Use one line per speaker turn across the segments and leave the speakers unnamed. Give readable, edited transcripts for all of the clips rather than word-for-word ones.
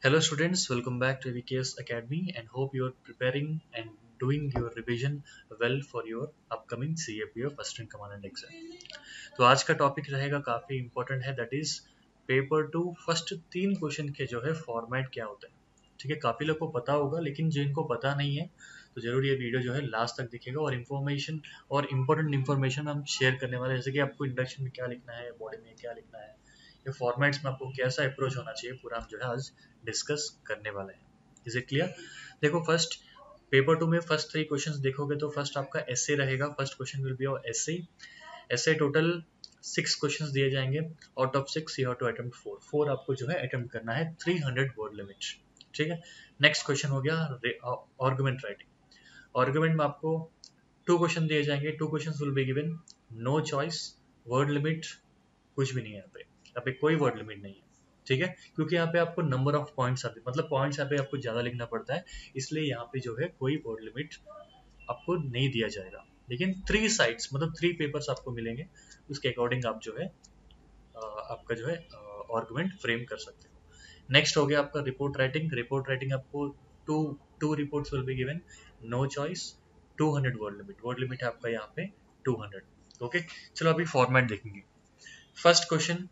Hello students, welcome back to AVKS Academy and hope you are preparing and doing your revision well for your upcoming CAPO First in Command exam. तो आज का topic रहेगा काफ़ी important है, that is paper two first 3 question के जो है format क्या होता है। ठीक है, काफ़ी लोग को पता होगा लेकिन जिनको पता नहीं है तो जरूर ये वीडियो जो है लास्ट तक दिखेगा और इन्फॉर्मेशन और इम्पोर्टेंट इन्फॉर्मेशन हम शेयर करने वाले हैं, जैसे कि आपको इंट्रोडक्शन में क्या लिखना है, बॉडी में क्या लिखना है, ये फॉर्मेट्स में आपको कैसा अप्रोच होना चाहिए, पूरा हम जो है आज डिस्कस करने वाले हैं। Is it clear? देखो, फर्स्ट पेपर टू में फर्स्ट 3 क्वेश्चंस देखोगे तो फर्स्ट आपका एसए रहेगा। First question will be of essay. Essay total 6 questions दिए जाएंगे। Out of 6 you have to attempt 4 आपको जो है अटेम्प्ट करना है 300 वर्ड लिमिट। ठीक है, नेक्स्ट क्वेश्चन हो गया आर्गुमेंट राइटिंग। आर्गुमेंट में आपको 2 क्वेश्चन दिए जाएंगे। 2 question will be given, no choice, word limit कुछ भी नहीं है यहाँ पे कोई वर्ड लिमिट नहीं है। ठीक है, क्योंकि यहाँ पे आपको नंबर ऑफ पॉइंट्स आते, मतलब पॉइंट्स यहाँ पे आपको ज्यादा लिखना पड़ता है, इसलिए यहाँ पे जो है कोई वर्ड लिमिट आपको नहीं दिया जाएगा। लेकिन 3 साइड्स मतलब 3 पेपर्स आपको मिलेंगे, उसके अकॉर्डिंग आप जो है आपका जो है आर्गुमेंट फ्रेम कर सकते हो। नेक्स्ट हो गया आपका रिपोर्ट राइटिंग। रिपोर्ट राइटिंग आपको two two reports will be given, no choice, 200 word limit है आपका यहाँ पे 200। ओके, चलो अभी फॉर्मेट देखेंगे। फर्स्ट क्वेश्चन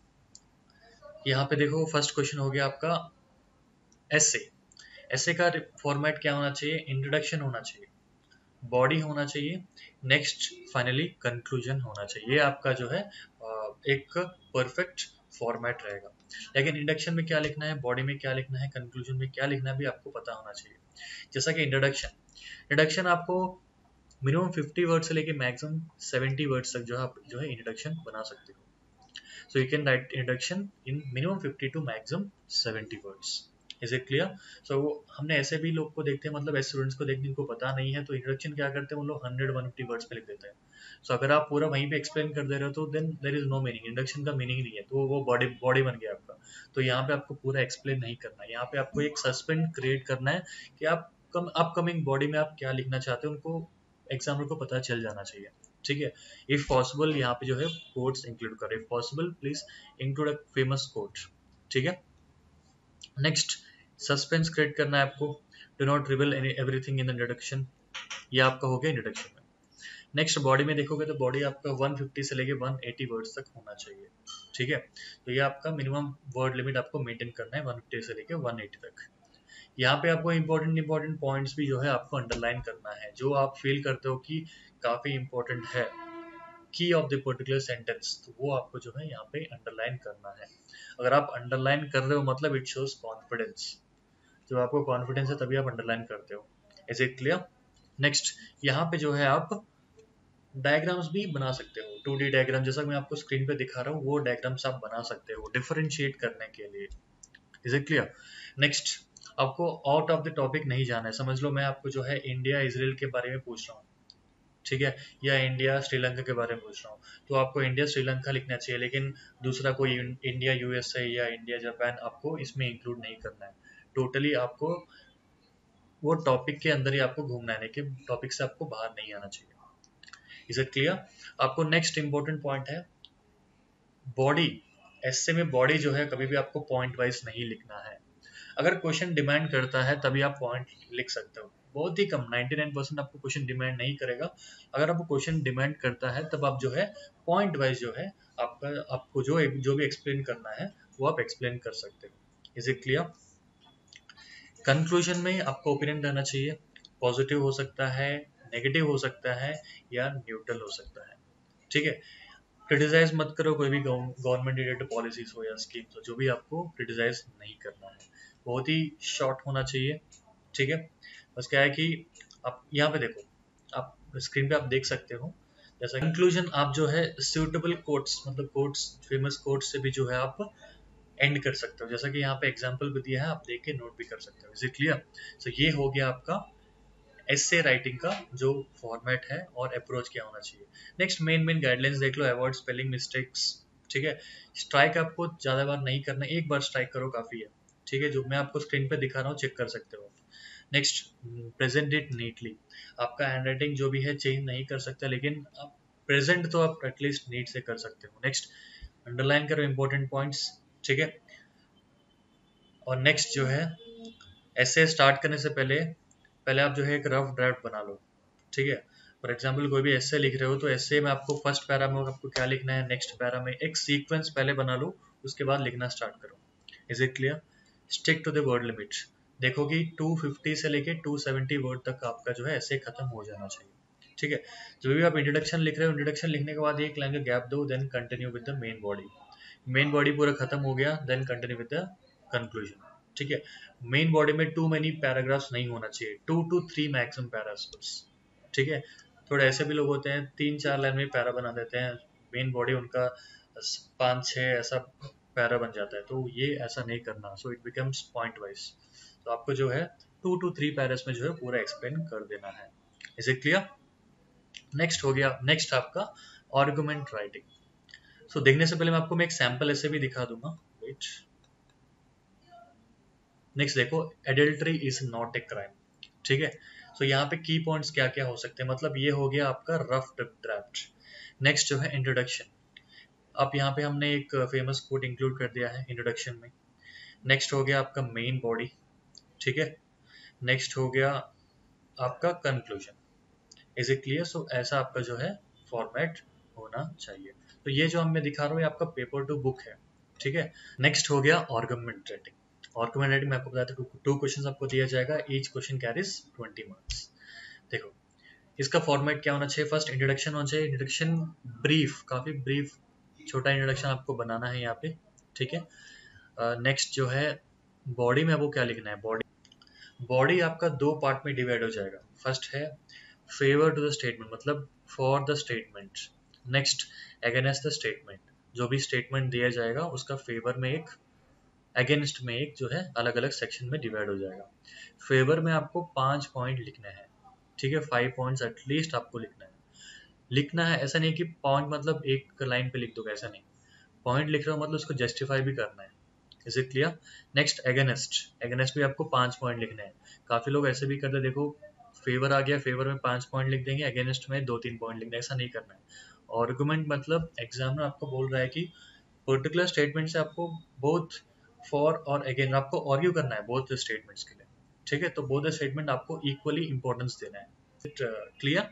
यहाँ पे देखो, फर्स्ट क्वेश्चन हो गया आपका एसे। एसे का फॉर्मेट क्या होना चाहिए? इंट्रोडक्शन होना चाहिए, बॉडी होना चाहिए, नेक्स्ट फाइनली कंक्लूजन होना चाहिए। ये आपका जो है एक परफेक्ट फॉर्मेट रहेगा। लेकिन इंट्रोडक्शन में क्या लिखना है, बॉडी में क्या लिखना है, कंक्लूजन में क्या लिखना है भी आपको पता होना चाहिए। जैसा कि इंट्रोडक्शन आपको मिनिमम 50 वर्ड से लेके मैक्सिमम 70 वर्ड्स तक जो है आप जो है इंट्रोडक्शन बना सकते हो। So you can write introduction in minimum 50 to maximum 70 words. Is it clear? So हमने ऐसे भी लोग को देखते हैं, मतलब ऐसे स्टूडेंट्स को देखते हैं जिनको पता नहीं है, तो इंट्रोडक्शन क्या करते हैं वो लोग 100-150 वर्ड्स पे लिख देते हैं। सो अगर आप पूरा वहीं पे एक्सप्लेन कर दे रहे हो तो then there is no meaning, introduction का मीनिंग नहीं है, तो वो बॉडी बॉडी बन गया आपका। तो यहाँ पे आपको पूरा एक्सप्लेन नहीं करना है, यहाँ पे आपको एक सस्पेंस क्रिएट करना है कि आप अपकमिंग बॉडी में आप क्या लिखना चाहते हो, उनको एग्जामिनर को पता चल जाना चाहिए। ठीक है, इफ पॉसिबल यहाँ पे जो है कोट्स इंक्लूड करें, if possible please include a famous quote. ठीक है, नेक्स्ट सस्पेंस क्रिएट करना है आपको, do not reveal any everything in the introduction. ये आपका हो गया इंट्रोडक्शन में। नेक्स्ट बॉडी में देखोगे तो बॉडी आपका 150 से लेके 180 वर्ड्स तक होना चाहिए। ठीक है, तो ये आपका मिनिमम वर्ड लिमिट आपको मेंटेन करना है 150 से लेके 180 तक। यहाँ पे आपको इंपॉर्टेंट पॉइंट्स भी जो है आपको अंडरलाइन करना है, जो आप फील करते हो कि काफी इंपॉर्टेंट है, की ऑफ द पर्टिकुलर सेंटेंस, तो वो आपको जो है यहाँ पे अंडरलाइन करना है। अगर आप अंडरलाइन कर रहे हो मतलब इट शोज कॉन्फिडेंस। जब आपको कॉन्फिडेंस है तभी आप अंडरलाइन करते हो। Is it clear? नेक्स्ट यहाँ पे जो है आप डायग्राम्स भी बना सकते हो, 2D डायग्राम, जैसा मैं आपको स्क्रीन पे दिखा रहा हूँ वो डायग्राम्स आप बना सकते हो डिफरेंशिएट करने के लिए। Is it clear? नेक्स्ट आपको आउट ऑफ द टॉपिक नहीं जाना है। समझ लो मैं आपको जो है इंडिया इजराइल के बारे में पूछ रहा हूँ, ठीक है, या इंडिया श्रीलंका के बारे में पूछ रहा हूँ, तो आपको इंडिया श्रीलंका लिखना चाहिए, लेकिन दूसरा कोई इंडिया यूएसए या इंडिया जापान आपको इसमें इंक्लूड नहीं करना है। टोटली आपको वो टॉपिक के अंदर ही आपको घूमना है, लेकिन टॉपिक से आपको बाहर नहीं आना चाहिए। Is it clear? आपको नेक्स्ट इंपॉर्टेंट पॉइंट है बॉडी। ऐसे में बॉडी जो है कभी भी आपको पॉइंट वाइज नहीं लिखना है। अगर क्वेश्चन डिमांड करता है तभी आप पॉइंट लिख सकते हो, बहुत ही कम, 99% आपको क्वेश्चन डिमांड नहीं करेगा। अगर आपको क्वेश्चन डिमांड करता है तब आप जो है पॉइंट वाइज जो है आपको जो भी एक्सप्लेन करना है वो आप एक्सप्लेन कर सकते हो। Is it clear? कंक्लूजन में आपका ओपिनियन रहना चाहिए, पॉजिटिव हो सकता है, नेगेटिव हो सकता है या न्यूट्रल हो सकता है। ठीक है, क्रिटिसाइज मत करो कोई भी गवर्नमेंट रिलेटेड पॉलिसीज हो या स्कीम्स हो, जो भी आपको क्रिटिसाइज नहीं करना है, बहुत ही शॉर्ट होना चाहिए। ठीक है, बस क्या है कि आप यहाँ पे देखो, आप स्क्रीन पे आप देख सकते हो, जैसा कंक्लूजन आप जो है सूटेबल कोट्स, मतलब कोट्स, फेमस कोट्स से भी जो है आप एंड कर सकते हो, जैसा कि यहाँ पे एग्जांपल भी दिया है, आप देख के नोट भी कर सकते हो। Is it clear? सो ये हो गया आपका एसे राइटिंग का जो फॉर्मेट है और अप्रोच क्या होना चाहिए। नेक्स्ट मेन गाइडलाइंस देख लो, अवॉइड स्पेलिंग मिस्टेक्स। ठीक है, स्ट्राइक आपको ज्यादा बार नहीं करना, एक बार स्ट्राइक करो काफी है। ठीक है, जो मैं आपको स्क्रीन पे दिखा रहा हूँ चेक कर सकते हो। Next present it neatly. आपका हैंड राइटिंग जो भी है चेंज नहीं कर सकते, लेकिन आप प्रेजेंट तो आप एटलीस्ट नीट से कर सकते हो। नेक्स्ट अंडरलाइन करो इंपॉर्टेंट पॉइंट्स। ठीक है, और नेक्स्ट जो है ऐसे स्टार्ट करने से पहले पहले आप जो है एक रफ ड्राफ्ट बना लो, ठीक है। फॉर एग्जाम्पल कोई भी ऐसे लिख रहे हो तो ऐसे में आपको फर्स्ट पैरा में आपको क्या लिखना है, नेक्स्ट पैरा में एक सीक्वेंस पहले बना लो, उसके बाद लिखना स्टार्ट करो। Is it clear? Stick to the word limit. देखो कि 250 से लेके 270 वर्ड तक आपका जो है ऐसे खत्म हो जाना चाहिए, ठीक है। जब भी आप इंट्रोडक्शन लिख रहे हो, इंट्रोडक्शन लिखने के बाद एक लाइन का गैप दो, then continue with the main body. Main body पूरा खत्म हो गया, then continue with the conclusion, ठीक है। मेन बॉडी में टू मेनी पैराग्राफ्स नहीं होना चाहिए, 2 to 3 मैक्सिमम पैराग्राफ्स, ठीक है। थोड़े ऐसे भी लोग होते हैं 3-4 लाइन में पैरा बना देते हैं, मेन बॉडी उनका 5-6 ऐसा पैरा बन जाता है, तो ये ऐसा नहीं करना। So it becomes point wise. तो आपको जो है 2 to 3 पैरास में जो है पूरा एक्सप्लेन कर देना है। Is it clear? नेक्स्ट हो गया, नेक्स्ट आपका आर्गुमेंट राइटिंग। सो देखने से पहले मैं आपको एक सैंपल ऐसे भी दिखा दूंगा, वेट। नेक्स्ट देखो, adultery is not a crime, ठीक है। सो यहाँ पे की पॉइंट्स क्या क्या हो सकते हैं, मतलब ये हो गया आपका रफ ड्राफ्ट। नेक्स्ट जो है इंट्रोडक्शन, अब यहाँ पे हमने एक फेमस कोट इंक्लूड कर दिया है इंट्रोडक्शन में। नेक्स्ट हो गया आपका मेन बॉडी, ठीक है। नेक्स्ट हो गया आपका conclusion. Is it clear? So ऐसा आपका जो है फॉर्मेट होना चाहिए। तो ये जो मैं दिखा रहा हूँ ये आपका पेपर टू बुक है, ठीक है। नेक्स्ट हो गया आर्गुमेंट राइटिंग। आर्गुमेंट राइटिंग में आपको बताया था 2 क्वेश्चन आपको दिया जाएगा, ईच क्वेश्चन कैरीज 20 मार्क्स। देखो इसका फॉर्मेट क्या होना चाहिए, फर्स्ट इंट्रोडक्शन होना चाहिए। इंट्रोडक्शन ब्रीफ, काफी ब्रीफ छोटा इंट्रोडक्शन आपको बनाना है यहाँ पे, ठीक है। नेक्स्ट जो है बॉडी में आपको क्या लिखना है, बॉडी आपका 2 पार्ट में डिवाइड हो जाएगा। फर्स्ट है फेवर टू द स्टेटमेंट, मतलब for the statement. Next against the statement, जो भी स्टेटमेंट दिया जाएगा उसका फेवर में एक, अगेंस्ट में एक, जो है अलग अलग सेक्शन में डिवाइड हो जाएगा। फेवर में आपको 5 पॉइंट लिखने हैं, ठीक है। 5 पॉइंट्स एटलीस्ट आपको लिखना है। लिखना है ऐसा नहीं कि पॉइंट मतलब एक लाइन पे लिख दोगे, ऐसा नहीं। पॉइंट लिख रहे हो मतलब उसको जस्टिफाई भी करना है। Is it clear? Next against, against भी आपको 5 पॉइंट लिखने हैं। काफी लोग ऐसे भी करते हैं, देखो फेवर आ गया, फेवर में 5 पॉइंट लिख देंगे, अगेंस्ट में 2-3 पॉइंट लिखना है, ऐसा नहीं करना है। आर्गुमेंट मतलब एग्जामिनर आपको बोल रहा है कि पर्टिकुलर स्टेटमेंट से आपको बोथ फॉर और अगेन आपको आर्ग्यू करना है बोथ स्टेटमेंट्स के लिए, ठीक है। तो बोथ स्टेटमेंट आपको इक्वली इंपॉर्टेंस देना है। क्लियर?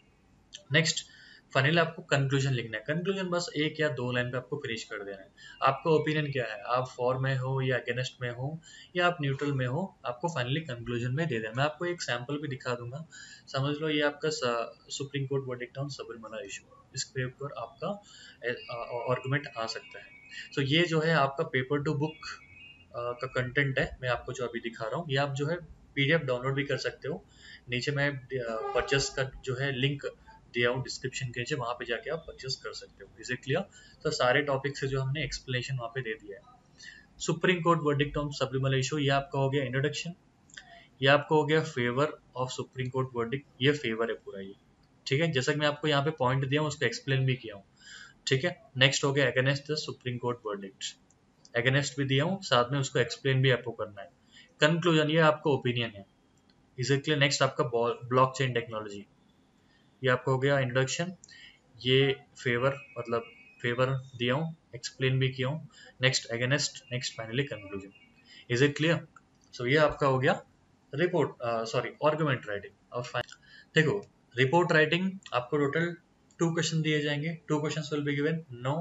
नेक्स्ट फाइनली आपको कंक्लूजन लिखना है। कंक्लूजन बस 1 या 2 लाइन पे आपको फिनिश कर देना है। आपका ओपिनियन क्या है, आप फॉर में हो या अगेंस्ट में हो या आप न्यूट्रल में हो, आपको फाइनली कंक्लूजन में दे देना। मैं आपको एक सैंपल भी दिखा दूंगा। समझ लो ये आपका Supreme Court verdict on Sabarimala issue, इसके ऊपर आपका आर्गुमेंट आ सकता है। तो ये जो है आपका पेपर टू बुक का कंटेंट है, मैं आपको जो अभी दिखा रहा हूँ। ये आप जो है पीडीएफ डाउनलोड भी कर सकते हो। नीचे मैं परचेस का जो है लिंक दिया हूँ डिस्क्रिप्शन के नीचे, वहां पे जाके आप परचेस कर सकते हो। Is it clear? तो सारे टॉपिक से जो हमने एक्सप्लेनेशन वहां पे दे दिया है। Supreme Court verdict on Sabarimala issue, ये आपका हो गया इंट्रोडक्शन। ये आपका हो गया favour of Supreme Court verdict, ये फेवर है पूरा ये, ठीक है। जैसा कि मैं आपको यहाँ पे पॉइंट दिया हूँ उसको एक्सप्लेन भी किया हूँ, ठीक है। नेक्स्ट हो गया against the Supreme Court verdict, against भी दिया हूँ, साथ में उसको एक्सप्लेन भी आपको करना है। कंक्लूजन, ये आपका ओपिनियन है। Is it clear? नेक्स्ट आपका ब्लॉकचेन टेक्नोलॉजी, ये आपका हो गया इंट्रोडक्शन। ये फेवर मतलब फेवर दिया हूँ, एक्सप्लेन भी किया हूँ। Next against, next finally conclusion. Is it clear? So ये आपका हो गया रिपोर्ट, सॉरी आर्गुमेंट राइटिंग। और देखो रिपोर्ट राइटिंग आपको टोटल 2 क्वेश्चन दिए जाएंगे, 2 question will be given, no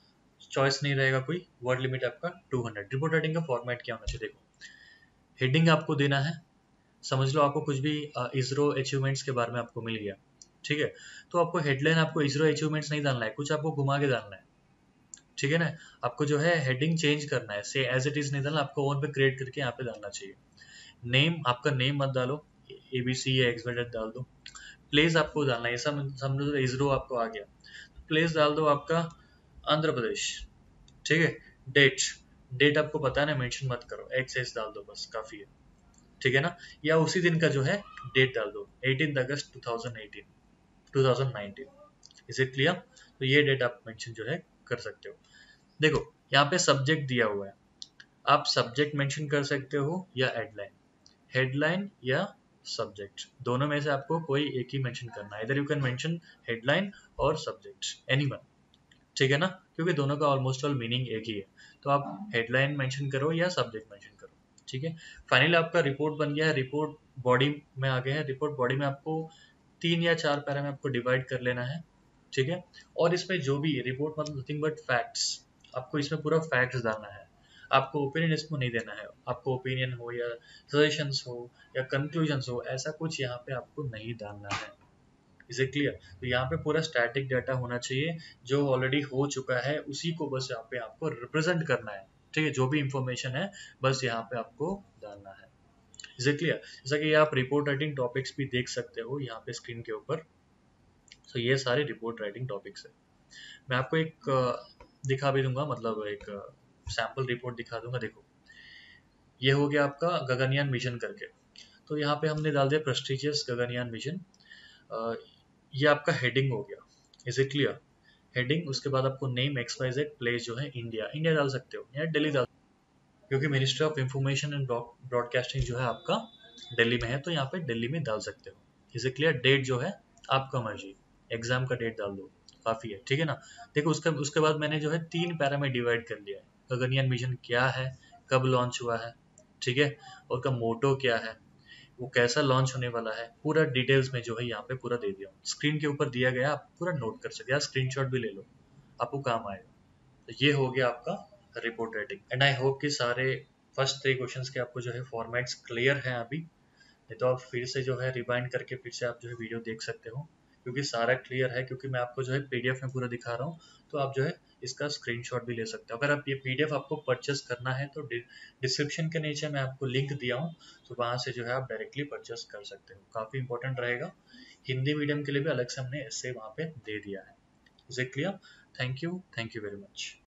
choice नहीं रहेगा कोई, वर्ड लिमिट आपका 200। रिपोर्ट राइटिंग का फॉर्मेट क्या होना चाहिए, देखो हेडिंग आपको देना है। समझ लो आपको कुछ भी इसरो अचीवमेंट्स के बारे में आपको मिल गया, ठीक है। तो आपको हेडलाइन आपको इसरो अचीवमेंट्स नहीं डालना है, कुछ आपको घुमा के डालना है, ठीक है ना। आपको जो है हेडिंग चेंज करना है, से एज इट इज नहीं डालना, आपको ओन पे क्रिएट करके यहाँ पे डालना चाहिए। नेम, आपका नेम मत डालो, ABC या XYZ डाल दो। प्लेस आपको डालना है, ऐसा समझ लो इसरो आपको आ गया, प्लेस डाल दो आपका आंध्र प्रदेश, ठीक है। डेट, डेट आपको पता है ना, मेंशन मत करो, एक्स डाल दो बस, काफी है, ठीक है ना। या उसी दिन का जो है डेट डाल दो, 18 अगस्त 2018 2019। Is it clear? तो ये डेट आप मेंशन जो है कर सकते हो। देखो यहाँ पे सब्जेक्ट दिया हुआ है, आप सब्जेक्ट मेंशन कर सकते हो या हेडलाइन, हेडलाइन या सब्जेक्ट, दोनों में से आपको कोई एक ही मेंशन करना है। इधर यू कैन मेंशन हेडलाइन और सब्जेक्ट, एनीवन, ठीक है ना, क्योंकि दोनों का ऑलमोस्ट ऑल मीनिंग एक ही है। तो आप हेडलाइन मेंशन करो या सब्जेक्ट मेंशन करो। ठीक है। फाइनली आपका रिपोर्ट बन गया है, रिपोर्ट बॉडी में आ गया है। रिपोर्ट बॉडी में आपको 3 या 4 पैरा में आपको डिवाइड कर लेना है, ठीक है। और इसमें जो भी रिपोर्ट मतलब नथिंग बट फैक्ट्स, आपको इसमें पूरा फैक्ट्स डालना है। आपको ओपिनियन इसमें नहीं देना है। आपको ओपिनियन हो या सजेशंस हो या कंक्लूजन्स हो, ऐसा कुछ यहाँ पे आपको नहीं डालना है। Is it clear? तो यहाँ पे पूरा स्टैटिक डाटा होना चाहिए, जो ऑलरेडी हो चुका है उसी को बस यहाँ पे आपको रिप्रेजेंट करना है, ठीक है। जो भी इंफॉर्मेशन है बस यहाँ पे आपको डालना है। Is it clear? जैसा कि आप रिपोर्ट राइटिंग टॉपिक्स भी देख सकते हो यहाँ पे स्क्रीन के ऊपर। तो ये सारे रिपोर्ट राइटिंग टॉपिक्स है। मैं आपको एक दिखा भी दूंगा, मतलब एक सैम्पल रिपोर्ट दिखा दूंगा। देखो, ये हो गया आपका गगनयान मिशन करके। तो यहाँ पे हमने डाल दिया प्रेस्टिजियस गगनयान मिशन। ये आपका हेडिंग हो गया। Is it clear? हेडिंग, उसके बाद आपको नेम XYZ प्लेस जो है इंडिया, इंडिया डाल सकते हो या दिल्ली डाल, क्योंकि ministry of information and broadcasting जो है आपका दिल्ली में है, तो यहाँ पे दिल्ली में डाल सकते हो। Is it clear? डेट जो है आपका मर्जी, एग्जाम का डेट डाल दो, काफी है, ठीक है ना। देखो, उसके उसके बाद मैंने जो है 3 पैरा में डिवाइड कर लिया है। गगनयान मिशन क्या है, कब लॉन्च हुआ है, ठीक है, और का मोटो क्या है, वो कैसा लॉन्च होने वाला है, पूरा डिटेल्स में जो है यहाँ पे पूरा दे दिया हूँ। स्क्रीन के ऊपर दिया गया, आप पूरा नोट कर सकते हैं, स्क्रीनशॉट भी ले लो, आपको काम आएगा। तो ये हो गया आपका report writing. And I hope कि सारे फर्स्ट 3 क्वेश्चंस के आपको जो है फॉर्मेट्स क्लियर हैं अभी। नहीं तो आप फिर से जो है रिवाइंड करके फिर से आप जो है वीडियो देख सकते हो, क्योंकि सारा क्लियर है, क्योंकि मैं आपको जो है पीडीएफ में पूरा दिखा रहा हूँ। तो आप जो है इसका स्क्रीनशॉट भी ले सकते हो। अगर आप ये पीडीएफ आपको परचेस करना है तो डिस्क्रिप्शन के नीचे मैं आपको लिंक दिया हूँ, तो वहाँ से जो है आप डायरेक्टली परचेस कर सकते हो। काफ़ी इंपॉर्टेंट रहेगा। हिंदी मीडियम के लिए भी अलग से हमने ऐसे वहाँ पे दे दिया है। Is it clear? Thank you very much.